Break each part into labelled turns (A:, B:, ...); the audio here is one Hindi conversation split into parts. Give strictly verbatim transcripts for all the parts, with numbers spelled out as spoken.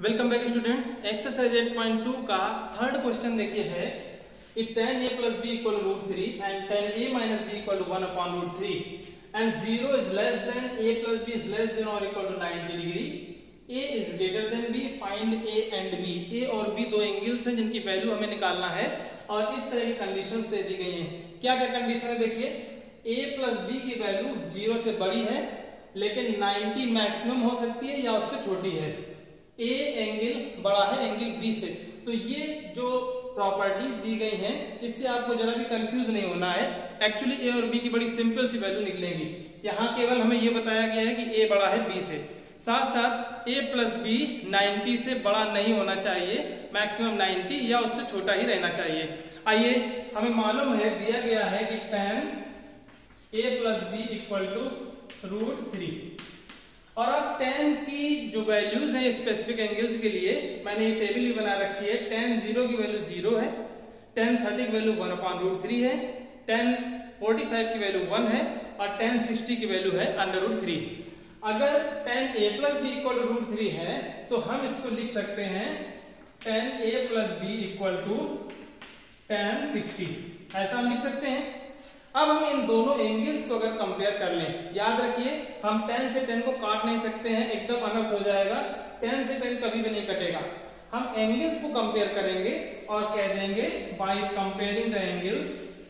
A: Welcome back students. Exercise eight point two का थर्ड क्वेश्चन देखिए है if tan a plus b equal to root three and tan a minus b equal to one upon root three and zero is less than a plus b is less than or equal to ninety degree, a is greater than b, find a and b। a और b दो एंगल्स हैं जिनकी वैल्यू हमें निकालना है और इस तरह की कंडीशंस दे दी गई हैं। क्या क्या कंडीशन है देखिए, a plus b की वैल्यू जीरो से बड़ी है लेकिन नब्बे मैक्सिमम हो सकती है या उससे छोटी है। ए एंगल बड़ा है एंगल बी से, तो ये जो प्रॉपर्टीज दी गई हैं इससे आपको जरा भी कंफ्यूज नहीं होना है। एक्चुअली ए और बी की बड़ी सिंपल सी वैल्यू निकलेंगी। यहाँ केवल हमें ये बताया गया है कि ए बड़ा है बी से, साथ साथ ए प्लस बी नब्बे से बड़ा नहीं होना चाहिए, मैक्सिमम नब्बे या उससे छोटा ही रहना चाहिए। आइए, हमें मालूम है दिया गया है कि tan a plus b equal to root three, और अब tan की जो वैल्यूज हैं स्पेसिफिक एंगल्स के लिए मैंने ये टेबल भी बना रखी है। tan जीरो की वैल्यू जीरो है, tan थर्टी की value one upon root three है, tan फोर्टी फाइव की वैल्यू वन है और tan सिक्सटी की वैल्यू है अंडर रूट थ्री। अगर tan a plus b equal to root three है तो हम इसको लिख सकते हैं tan a plus b equal to tan sixty, ऐसा हम लिख सकते हैं। अब हम इन दोनों एंगल्स को अगर कंपेयर कर लें, याद रखिए हम tan से tan को काट नहीं सकते हैं, एकदम अनर्थ हो जाएगा। tan से tan कभी भी नहीं कटेगा। हम एंगल्स को कंपेयर करेंगे और कह देंगे by comparing the angles,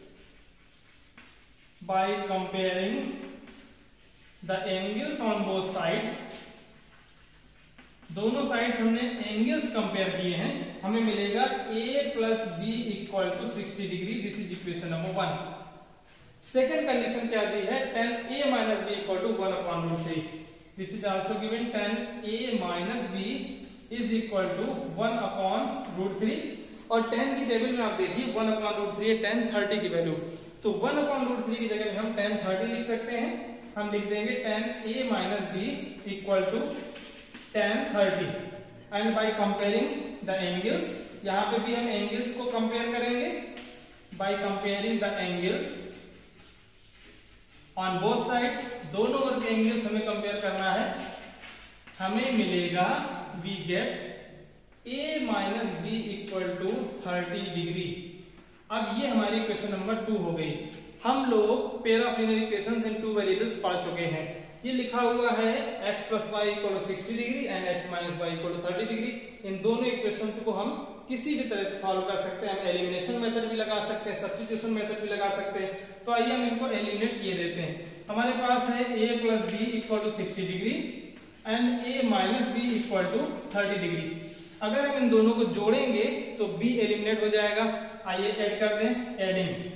A: by comparing the angles on both sides. दोनों साइड्स हमने एंगल्स कंपेयर किए हैं, हमें मिलेगा a plus b equal to sixty degree. This is equation number one. Second condition क्या दी है, tan a minus b equal to one upon root three. This is also given tan a minus b is equal to one upon root three, और tan की टेबल में आप देखिए one upon root three है tan थर्टी की वैल्यू, तो one upon root three की जगह में हम tan थर्टी लिख सकते हैं। हम लिख देंगे tan a minus b equal to tan thirty, and by comparing the angles, यहाँ पे भी हम एंगल्स को कंपेयर करेंगे। By comparing the angles on both sides, दोनों ओर के एंगल्स हमें कंपेयर करना है, हमें मिलेगा we get a minus b equal to thirty degree. अब ये हमारी इक्वेशन नंबर टू हो गई। हम लोग pair of linear equations in two variables पढ़ चुके हैं। ये लिखा हुआ है x plus y equal to sixty degree and x minus y equal to thirty degree. इन दोनों इक्वेशंस को हम किसी भी तरह से सॉल्व कर सकते हैं। हम एलिमिनेशन मेथड भी लगा सकते हैं, सब्स्टिट्यूशन मेथड भी लगा सकते हैं। तो आइए हम इनको एलिमिनेट किए देते हैं। हमारे पास है a plus b equal to sixty degree and a minus b equal to thirty degree. अगर हम इन दोनों को जोड़ेंगे तो b एलिमिनेट हो जाएगा। आइए ऐड कर दें, एडिंग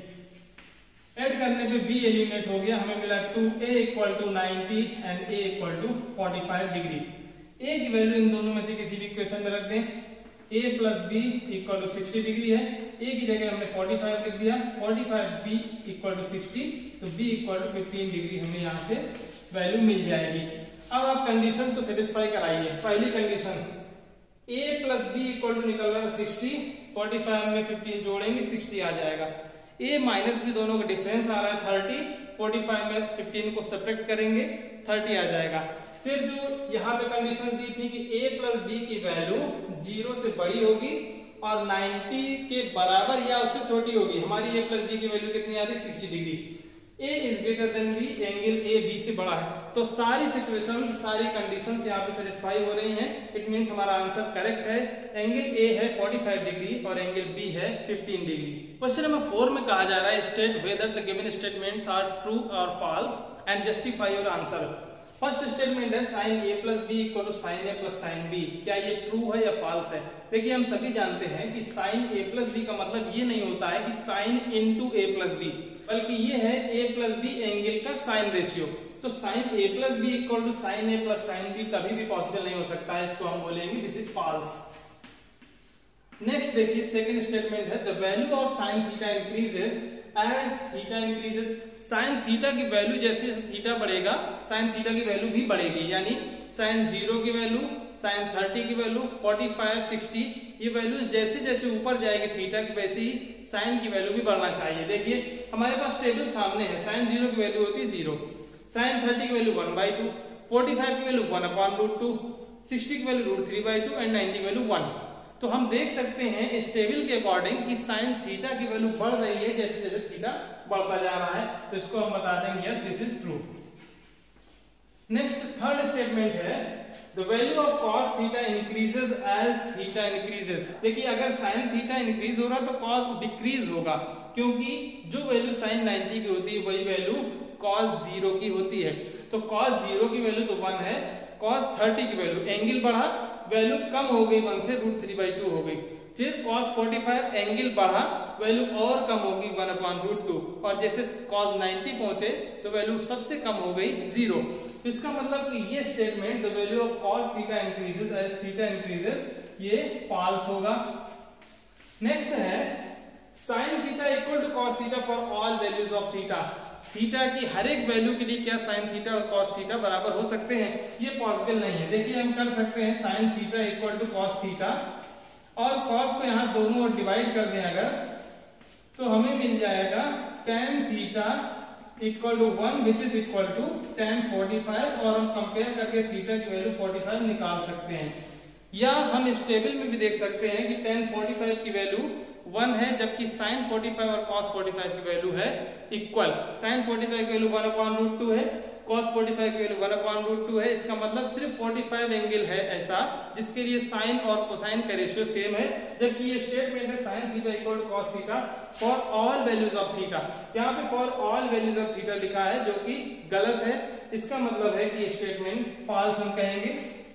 A: ऐड करने पे b एलिमिनेट हो गया, हमें मिला two a equal to ninety and a equal to forty five degree. a की वैल्यू इन दोनों में से किसी भी इक्वेशन में रख दें। a plus b equal to sixty degree है, a की जगह हमने फोर्टी फाइव लिख दिया, forty five b equal to sixty, तो b equal to fifteen degree हमें यहाँ से वैल्यू मिल जाएगी। अब आप कंडीशंस को सेटिस्फाई कराइए। पहली condition a plus b equal to निकल रहा है सिक्सटी, फोर्टी फाइव में फिफ्टीन जोड़ेंगे सिक्सटी आ जाएगा। a माइनस बी दोनों का डिफरेंस आ रहा है थर्टी, फोर्टी फाइव में फिफ्टीन को सब्ट्रैक्ट करेंगे थर्टी आ जाएगा। फिर जो यहाँ पे कंडीशन दी थी कि a प्लस बी की वैल्यू जीरो से बड़ी होगी और नब्बे के बराबर या उससे छोटी होगी। हमारी a प्लस बी की वैल्यू कितनी आ रही है, sixty degree. a is greater than b, angle a b से बड़ा है। तो सारी सिचुएशंस, सारी कंडीशंस यहाँ पे सेटिस्फाई हो रही हैं। इट मींस हमारा आंसर करेक्ट है। एंगल a है फोर्टी फाइव डिग्री और एंगल b है fifteen degree. Question number four में कहा जा रहा है state whether the given statements are true और false and justify your answer. First statement है sine a plus b equal to sine a plus sine b. क्या ये ट्रू है या फॉल्स है? देखिए हम सभी जानते हैं कि साइन a प्लस बी का मतलब ये नहीं होता है कि sine into a plus b, बल्कि ये है a प्लस बी एंगल का साइन रेशियो। तो sine a plus b equal to sine a plus sine b कभी भी पॉसिबल नहीं हो सकता है, इसको हम बोलेंगे दिस इज फॉल्स। नेक्स्ट देखिए सेकंड स्टेटमेंट है the value of sine theta increases as theta increases. Sine theta की वैल्यू जैसे थीटा बढ़ेगा साइन थीटा की वैल्यू भी बढ़ेगी, यानी साइन जीरो की वैल्यू, साइन थर्टी की वैल्यू, फोर्टी फाइव, सिक्सटी, ये वैल्यूज जैसे जैसे ऊपर जाएगी थीटा की वैसे ही साइन की वैल्यू भी बढ़ना चाहिए। देखिए हमारे पास टेबल सामने है, साइन जीरो की वैल्यू होती है जीरो, साइन थर्टी की value one by two, forty five की value one upon root two, sixty की value root three by two and ninety की वैल्यू वन। तो हम देख सकते हैं इस टेबल के अकॉर्डिंग कि साइन थीटा की वैल्यू बढ़ रही है जैसे जैसे थीटा बढ़ता जा रहा है, तो इसको हम बता देंगे yes this is true. Next third statement है the value of cos theta increases as theta increases. देखिए अगर साइन थीटा इंक्रीज हो रहा तो cos डिक्रीज होगा, क्योंकि जो वैल्यू साइन नाइन्टी की होती है वही वैल्यू cos जीरो की होती है। तो cos जीरो की वैल्यू तो वन है, cos थर्टी की वैल्यू एंगल बढ़ा, वैल्यू कम हो गई वन से रूट थ्री बाई टू हो गई। फिर cos फोर्टी फाइव एंगल बढ़ा, वैल्यू और कम होगी वन अपॉन रूट टू, और जैसे cos नाइन्टी पहुंचे तो वैल्यू सबसे कम हो गई जीरो। तो इसका मतलब कि ये statement the value of cos theta increases as theta increases ये फॉल्स होगा। नेक्स्ट है sin theta equal to cos theta for all values of theta. Theta की हर एक वैल्यू के लिए क्या sin थीटा और cos थीटा बराबर हो सकते हैं? ये पॉसिबल नहीं है। देखिए हम कर सकते हैं sin theta equal to cos theta, और cos को यहाँ दोनों ओर डिवाइड कर दें अगर, तो हमें मिल जाएगा tan theta equal to one which is equal to tan forty five, और हम कंपेयर करके थीटा की वैल्यू फोर्टी फाइव निकाल सकते हैं। या हम इस टेबल में भी देख सकते हैं कि tan फोर्टी फाइव की वैल्यू वन है, जबकि sin फोर्टी फाइव और cos फोर्टी फाइव की वैल्यू है इक्वल। sin फोर्टी फाइव की value one upon root two है, cos फोर्टी फाइव की value one upon root two है। इसका मतलब सिर्फ फोर्टी फाइव एंगल है ऐसा जिसके लिए sin और कोसाइन का रेशियो सेम है, जबकि ये स्टेटमेंट है sin theta equal to cos theta for all values of theta. यहाँ पे for all values of theta लिखा है जो कि गलत है। इसका मतलब है कि स्टेटमेंट फॉल्स हम कहेंगे।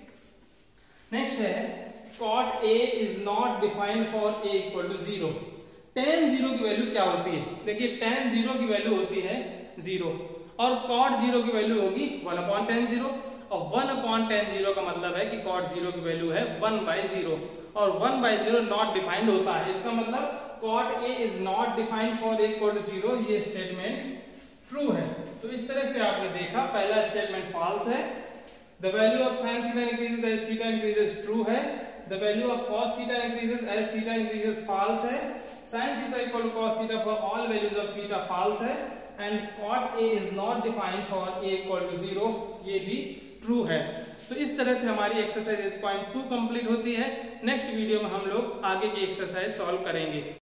A: नेक्स्ट है cot A is not defined for A equal to zero. tan zero की वैल्यू क्या होती है? देखिए tan जीरो की वैल्यू होती है जीरो, और cot जीरो की वैल्यू होगी वन अपॉन tan जीरो, और वन अपॉन tan जीरो का मतलब है कि cot जीरो की वैल्यू है वन बाई जीरो, और one by zero not defined होता है। इसका मतलब cot A is not defined for A equal to zero, ये स्टेटमेंट ट्रू है। तो इस तरह से आपने देखा पहला स्टेटमेंट फॉल्स है, the value of sin theta increases as theta increases true है, the value of cos theta increases as theta increases false है, sin theta equal to cos theta for all values of theta false है, and cot A is not defined for A equal to zero, ये भी ट्रू है। तो इस तरह से हमारी exercise eight point two complete होती है। नेक्स्ट वीडियो में हम लोग आगे की एक्सरसाइज सॉल्व करेंगे।